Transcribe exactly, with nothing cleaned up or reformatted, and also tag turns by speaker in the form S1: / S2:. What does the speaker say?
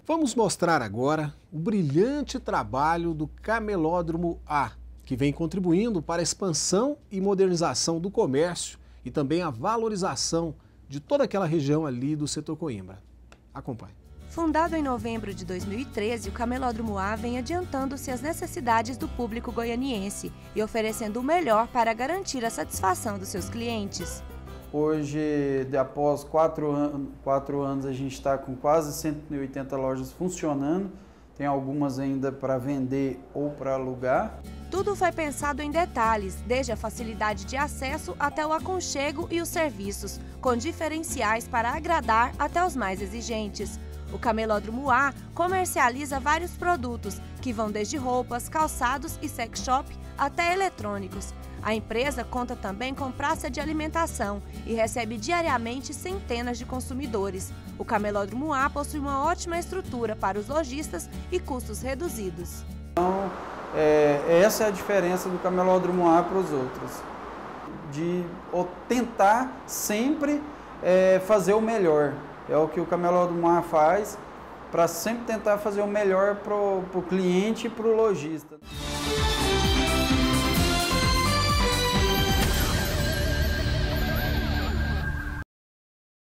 S1: Vamos mostrar agora o brilhante trabalho do Camelódromo A, que vem contribuindo para a expansão e modernização do comércio e também a valorização de toda aquela região ali do setor Coimbra. Acompanhe.
S2: Fundado em novembro de dois mil e treze, o Camelódromo A vem adiantando-se às necessidades do público goianiense e oferecendo o melhor para garantir a satisfação dos seus clientes.
S3: Hoje, após quatro, an quatro anos, a gente está com quase cento e oitenta lojas funcionando. Tem algumas ainda para vender ou para alugar.
S2: Tudo foi pensado em detalhes, desde a facilidade de acesso até o aconchego e os serviços, com diferenciais para agradar até os mais exigentes. O Camelódromo A comercializa vários produtos, que vão desde roupas, calçados e sex shop até eletrônicos. A empresa conta também com praça de alimentação e recebe diariamente centenas de consumidores. O Camelódromo A possui uma ótima estrutura para os lojistas e custos reduzidos.
S3: Então, é, essa é a diferença do Camelódromo A para os outros. De tentar sempre é, fazer o melhor. É o que o Camelódromo A faz, para sempre tentar fazer o melhor para o cliente e para o lojista.